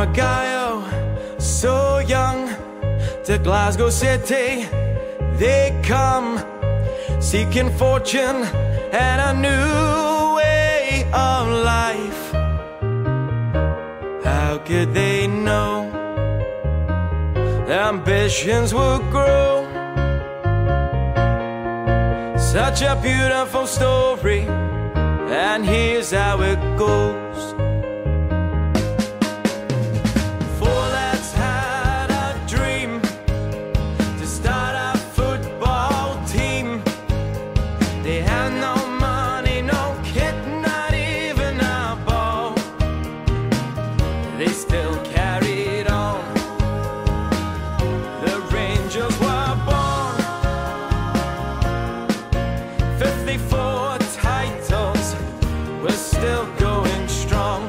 Argyle, so young, to Glasgow City they come, seeking fortune and a new way of life. How could they know their ambitions would grow? Such a beautiful story, and here's how it goes. Four lads had a dream to start a football team. They had no money, no kit, not even a ball. They still carried on. The Rangers were born. 54 titles, we're still going strong.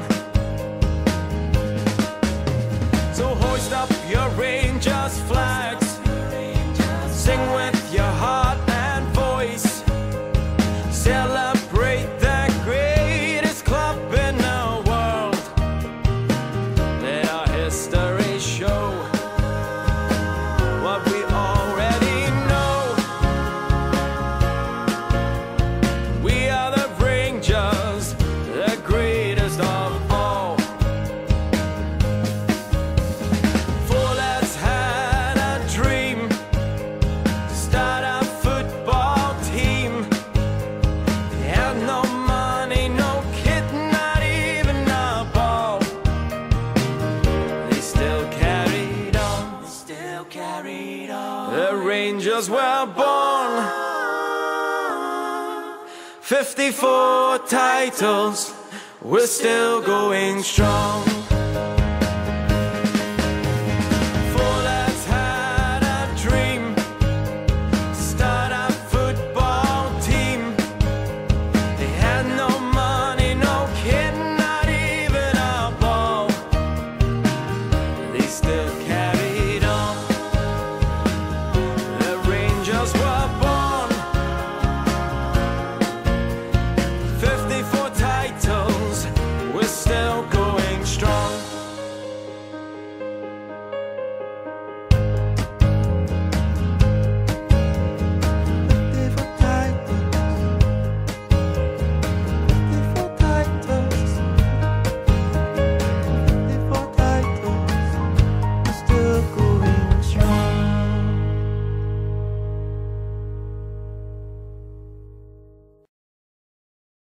So hoist up your Rangers flags, sing with your heart and voice, celebrate the greatest club in the world. Let our history show what we already know. We are the Rangers, the greatest of all. Four lads had a dream to start a football team. They had no money, no kit, not even a ball. They still carried on. The Rangers were born. 54 titles, we're still going strong.